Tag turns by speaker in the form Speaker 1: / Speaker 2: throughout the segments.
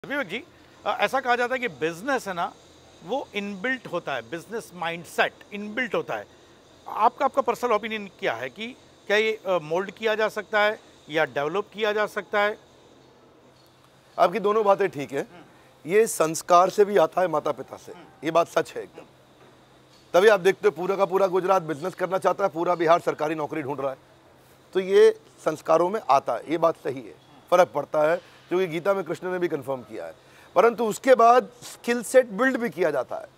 Speaker 1: विवेक जी, ऐसा कहा जाता है कि बिजनेस है ना, वो इनबिल्ट होता है, बिजनेस माइंडसेट इनबिल्ट होता है। आपका आपका पर्सनल ओपिनियन क्या है कि क्या ये मोल्ड किया जा सकता है या डेवलप किया जा सकता है?
Speaker 2: आपकी दोनों बातें ठीक है। ये संस्कार से भी आता है, माता पिता से, ये बात सच है एकदम। तभी आप देखते हो पूरा का पूरा गुजरात बिजनेस करना चाहता है, पूरा बिहार सरकारी नौकरी ढूंढ रहा है। तो ये संस्कारों में आता है, ये बात सही है, फर्क पड़ता है, क्योंकि गीता में कृष्ण ने भी कंफर्म किया है। परंतु उसके बाद स्किल सेट बिल्ड भी किया जाता है।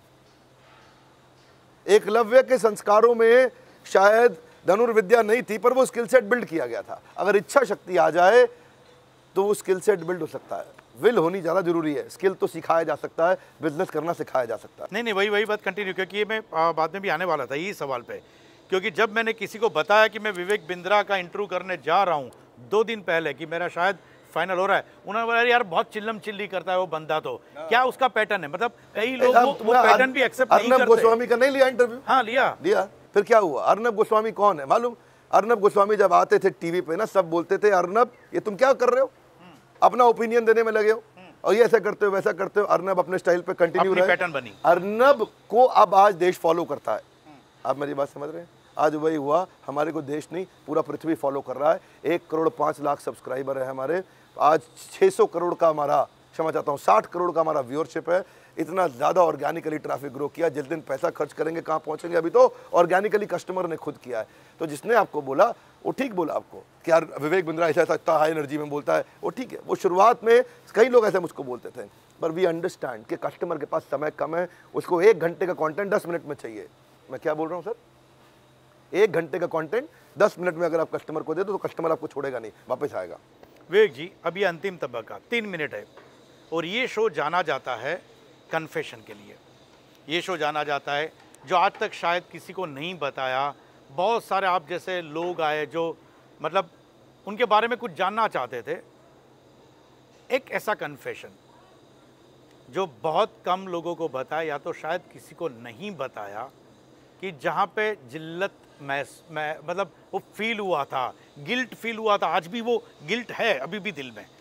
Speaker 2: एकलव्य के संस्कारों में शायद धनुर्विद्या नहीं थी, पर वो स्किल सेट बिल्ड किया गया था। अगर इच्छा शक्ति आ जाए तो वो स्किल सेट बिल्ड हो सकता है। विल होनी ज़्यादा जरूरी है। स्किल तो सिखाया जा सकता है, बिजनेस करना सिखाया जा सकता है।
Speaker 1: नहीं नहीं, वही बात कंटिन्यू, क्योंकि ये मैं बाद में भी आने वाला था यही सवाल पे। क्योंकि जब मैंने किसी को बताया कि मैं विवेक बिंद्रा का इंटरव्यू करने जा रहा हूँ 2 दिन पहले कि मेरा शायद फाइनल हो रहा है, उन्होंने बोला यार बहुत चिल्लम चिल्ली करता है वो बंदा, तो क्या उसका पैटर्न है? मतलब कई लोग वो पैटर्न भी एक्सेप्ट नहीं करते।
Speaker 2: अर्नब गोस्वामी का नहीं लिया इंटरव्यू?
Speaker 1: हाँ लिया।
Speaker 2: फिर क्या हुआ? अर्नब गोस्वामी कौन है मालूम? अर्नब गोस्वामी जब आते थे टीवी पे ना, सब बोलते थे अर्नब ये तुम क्या कर रहे हो, अपना ओपिनियन देने में लगे हो और ये ऐसा करते हो वैसा करते हो। अर्नब अपने स्टाइल पे कंटिन्यू रहे,
Speaker 1: पैटर्न बनी।
Speaker 2: अर्नब को अब आज देश फॉलो करता है। आप मेरी बात समझ रहे हैं? आज वही हुआ, हमारे को देश नहीं पूरा पृथ्वी फॉलो कर रहा है। 1 करोड़ 5 लाख सब्सक्राइबर है हमारे। आज 600 करोड़ का हमारा, क्षमा चाहता हूँ, 60 करोड़ का हमारा व्यूअरशिप है। इतना ज़्यादा ऑर्गेनिकली ट्रैफिक ग्रो किया। जिस दिन पैसा खर्च करेंगे कहाँ पहुँचेंगे, अभी तो ऑर्गेनिकली कस्टमर ने खुद किया है। तो जिसने आपको बोला वो ठीक बोला आपको कि यार विवेक बिंद्रा ऐसा इतना हाई एनर्जी में बोलता है, वो ठीक है। वो शुरुआत में कई लोग ऐसे मुझको बोलते थे, पर वी अंडरस्टैंड कि कस्टमर के पास समय कम है, उसको 1 घंटे का कंटेंट 10 मिनट में चाहिए। मैं क्या बोल रहा हूँ सर? 1 घंटे का कंटेंट 10 मिनट में अगर आप कस्टमर को दे दो तो कस्टमर आपको छोड़ेगा नहीं, वापस आएगा।
Speaker 1: विवेक जी, अब ये अंतिम तबक्का 3 मिनट है और ये शो जाना जाता है कन्फेशन के लिए। ये शो जाना जाता है जो आज तक शायद किसी को नहीं बताया। बहुत सारे आप जैसे लोग आए जो मतलब उनके बारे में कुछ जानना चाहते थे। एक ऐसा कन्फेशन जो बहुत कम लोगों को बताया या तो शायद किसी को नहीं बताया, कि जहाँ पे जिल्लत मतलब वो फील हुआ था, गिल्ट फील हुआ था। आज भी वो गिल्ट है अभी भी दिल में।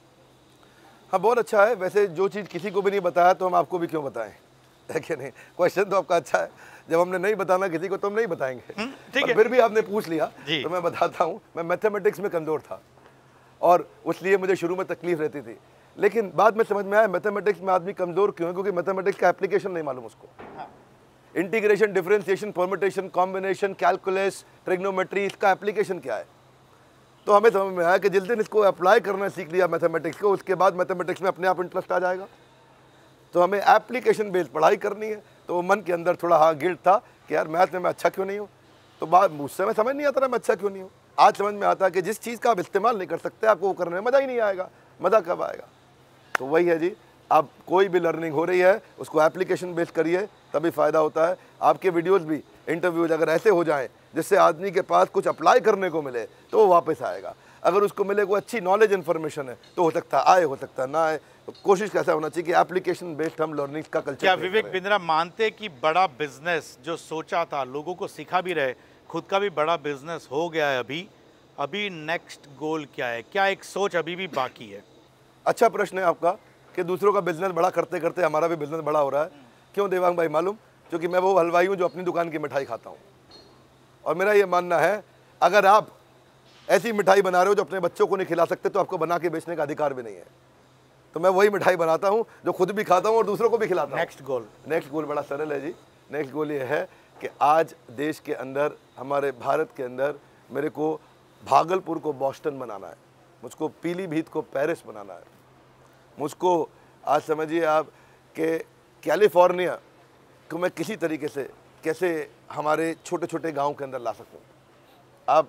Speaker 2: हाँ, बहुत अच्छा है। वैसे जो चीज़ किसी को भी नहीं बताया तो हम आपको भी क्यों बताएं, है कि नहीं? क्वेश्चन तो आपका अच्छा है। जब हमने नहीं बताना किसी को तो हम नहीं बताएंगे।
Speaker 1: ठीक है,
Speaker 2: फिर भी आपने पूछ लिया तो मैं बताता हूँ। मैं मैथमेटिक्स में कमज़ोर था और उसलिए मुझे शुरू में तकलीफ रहती थी, लेकिन बाद में समझ में आया मैथमेटिक्स में आदमी कमज़ोर क्यों है, क्योंकि मैथमेटिक्स का एप्लीकेशन नहीं मालूम उसको। Integration, differentiation, permutation, combination, calculus, trigonometry, इसका एप्लीकेशन क्या है? तो हमें समझ में आया कि जिस दिन इसको अप्लाई करना सीख लिया मैथमेटिक्स को, उसके बाद मैथमेटिक्स में अपने आप इंटरेस्ट आ जाएगा। तो हमें एप्लीकेशन बेस्ड पढ़ाई करनी है। तो मन के अंदर थोड़ा हाँ गिल्ट था कि यार मैथ में मैं अच्छा क्यों नहीं हूँ। तो बात उस समय समझ नहीं आता था मैं अच्छा क्यों नहीं हूँ। आज समझ में आता है कि जिस चीज़ का आप इस्तेमाल नहीं कर सकते, आपको वो करने में मज़ा ही नहीं आएगा। मज़ा कब आएगा? तो वही है जी, आप कोई भी लर्निंग हो रही है उसको एप्लीकेशन बेस्ड करिए, तभी फ़ायदा होता है। आपके वीडियोस भी, इंटरव्यूज अगर ऐसे हो जाएं जिससे आदमी के पास कुछ अप्लाई करने को मिले तो वो वापस आएगा। अगर उसको मिले कोई अच्छी नॉलेज इन्फॉर्मेशन है तो हो सकता है आए, हो सकता है ना आए। तो कोशिश कैसा होना चाहिए कि एप्लीकेशन बेस्ड हम लर्निंग का कल्चर।
Speaker 1: क्या विवेक बिंद्रा मानते कि बड़ा बिजनेस जो सोचा था, लोगों को सिखा भी रहे, खुद का भी बड़ा बिजनेस हो गया है? अभी नेक्स्ट गोल क्या है? क्या एक सोच अभी भी बाकी है?
Speaker 2: अच्छा प्रश्न है आपका कि दूसरों का बिजनेस बड़ा करते करते हमारा भी बिजनेस बड़ा हो रहा है। क्यों देवांग भाई मालूम? क्योंकि मैं वो हलवाई हूँ जो अपनी दुकान की मिठाई खाता हूँ। और मेरा ये मानना है, अगर आप ऐसी मिठाई बना रहे हो जो अपने बच्चों को नहीं खिला सकते तो आपको बना के बेचने का अधिकार भी नहीं है। तो मैं वही मिठाई बनाता हूँ जो खुद भी खाता हूँ और दूसरों को भी खिलाता हूँ। नेक्स्ट गोल बड़ा सरल है जी। नेक्स्ट गोल ये है कि आज देश के अंदर, हमारे भारत के अंदर, मेरे को भागलपुर को बॉस्टन बनाना है, मुझको पीलीभीत को पेरिस बनाना है, मुझको आज समझिए आप कि कैलिफोर्निया को मैं किसी तरीके से कैसे हमारे छोटे छोटे गांव के अंदर ला सकूं। आप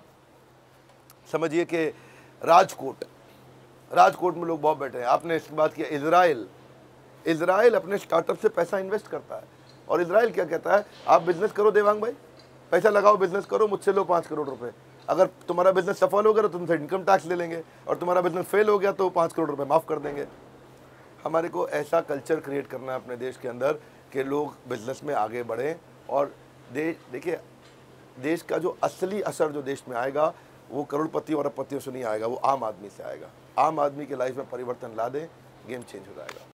Speaker 2: समझिए कि राजकोट में लोग बहुत बैठे हैं। आपने इसकी बात किया इजराइल अपने स्टार्टअप से पैसा इन्वेस्ट करता है। और इजराइल क्या कहता है, आप बिजनेस करो देवांग भाई, पैसा लगाओ, बिजनेस करो, मुझसे लो 5 करोड़ रुपए। अगर तुम्हारा बिजनेस सफल हो गया तो तुमसे इनकम टैक्स ले लेंगे, और तुम्हारा बिजनेस फेल हो गया तो 5 करोड़ रुपए माफ़ कर देंगे। हमारे को ऐसा कल्चर क्रिएट करना है अपने देश के अंदर कि लोग बिजनेस में आगे बढ़ें। और देखिए, देश का जो असली असर जो देश में आएगा वो करोड़पति और अरबपतियों से नहीं आएगा, वो आम आदमी से आएगा। आम आदमी के लाइफ में परिवर्तन ला दें, गेम चेंज हो जाएगा।